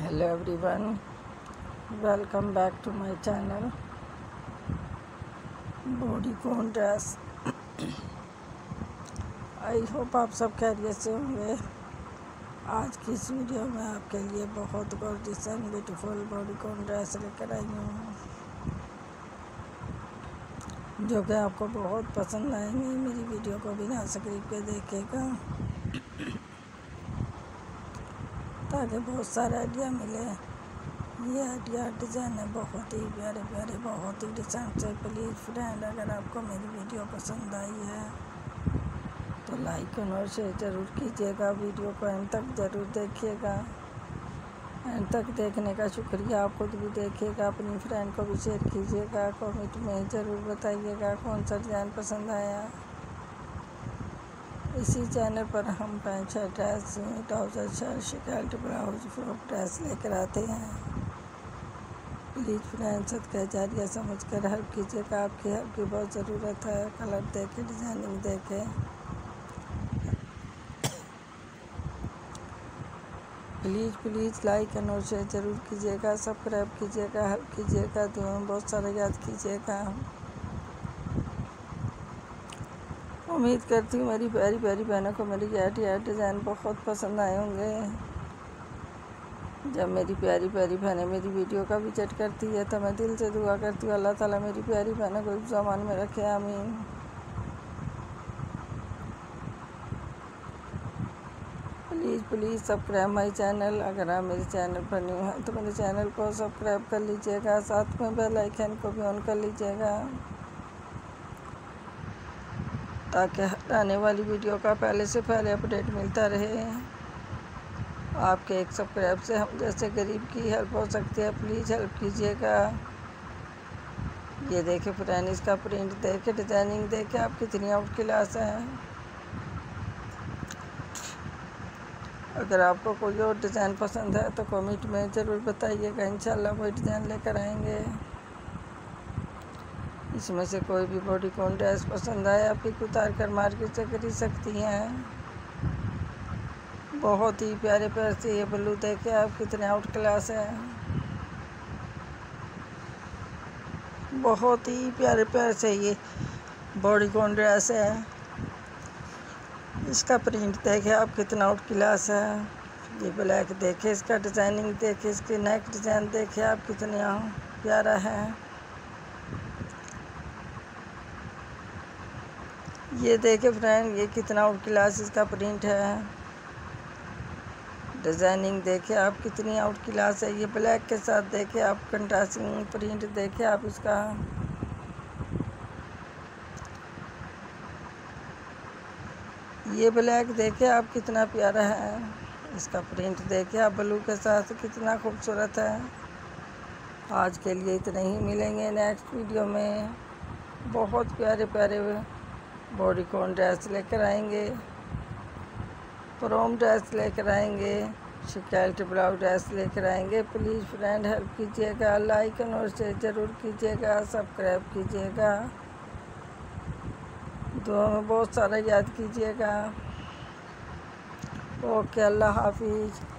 Hello everyone, welcome back to my channel bodycon dress। I hope आप सब खैरियत से होंगे। आज की इस वीडियो में आपके लिए बहुत gorgeous and beautiful bodycon dress लेकर आई हूँ जो कि आपको बहुत पसंद आएंगे। मेरी वीडियो को बिना स्किप के देखेगा ताकि बहुत सारा आइडिया मिले। ये आइडिया डिज़ाइन है बहुत ही प्यारे प्यारे, बहुत ही डिसेंट से। प्लीज़ फ्रेंड, अगर आपको मेरी वीडियो पसंद आई है तो लाइक और शेयर ज़रूर कीजिएगा। वीडियो को एंड तक ज़रूर देखिएगा। एंड तक देखने का शुक्रिया। आप खुद भी देखिएगा, अपनी फ्रेंड को भी शेयर कीजिएगा। कमेंट में ज़रूर बताइएगा कौन सा डिज़ाइन पसंद आया। इसी चैनल पर हम pant shirt, dress, trouser, shirt, shirt, blouse, frock dress लेकर आते हैं। प्लीज़ फ्रेंड, सदका जारिया समझ कर हेल्प कीजिएगा। आपकी हेल्प की बहुत ज़रूरत है। कलर देखे, डिज़ाइनिंग देखे। प्लीज़ लाइक और शेयर ज़रूर कीजिएगा, सब्सक्राइब कीजिएगा, हेल्प कीजिएगा, दुआ में बहुत सारा याद कीजिएगा। उम्मीद करती हूँ मेरी प्यारी प्यारी बहनों को मेरी ये डिज़ाइन बहुत पसंद आए होंगे। जब मेरी प्यारी प्यारी बहनें मेरी वीडियो का विजिट करती है तो मैं दिल से दुआ करती हूँ अल्लाह ताला मेरी प्यारी बहनों को हिफ्ज़ अमान में रखे, आमीन। Please subscribe my channel. अगर आप मेरे चैनल पर न्यू हैं तो मेरे चैनल को सब्सक्राइब कर लीजिएगा, साथ में बेल आइकन को भी ऑन कर लीजिएगा ताकि आने वाली वीडियो का पहले से पहले अपडेट मिलता रहे। आपके एक सब्सक्राइब से हम जैसे गरीब की हेल्प हो सकती है। प्लीज़ हेल्प कीजिएगा। ये देखे फ्रेंड, इसका प्रिंट देखे, डिज़ाइनिंग देखे, आप कितनी आउट क्लास है। अगर आपको कोई और डिज़ाइन पसंद है तो कमेंट में ज़रूर बताइएगा। इंशाल्लाह वही डिज़ाइन लेकर आएंगे। इसमें से कोई भी बॉडीकॉन ड्रेस पसंद आए आप पिक उतार कर मार्केट से खरीद सकती हैं। बहुत ही प्यारे प्यारे से ये ब्लू देखे आप कितने आउट क्लास है। बहुत ही प्यारे प्यारे से ये बॉडीकॉन ड्रेस है। इसका प्रिंट देखे आप कितना आउट क्लास है। ये ब्लैक देखे, इसका डिज़ाइनिंग देखे, इसके नेक डिज़ाइन देखे आप कितना प्यारा है। ये देखे फ्रेंड, ये कितना आउट क्लास इसका प्रिंट है। डिज़ाइनिंग देखे आप कितनी आउट क्लास है। ये ब्लैक के साथ देखे आप कंट्रास्टिंग प्रिंट देखे आप इसका। ये ब्लैक देखे आप कितना प्यारा है। इसका प्रिंट देखे आप ब्लू के साथ कितना खूबसूरत है। आज के लिए इतने ही, मिलेंगे नेक्स्ट वीडियो में। बहुत प्यारे प्यारे बॉडीकॉन ड्रेस लेकर आएंगे, प्रोम ड्रेस लेकर आएंगे, शिकायत ब्लाउज ड्रेस लेकर आएंगे। प्लीज़ फ्रेंड हेल्प कीजिएगा, लाइक और शेयर ज़रूर कीजिएगा, सब्सक्राइब कीजिएगा, दुआ में बहुत सारा याद कीजिएगा। ओके, अल्लाह हाफिज़।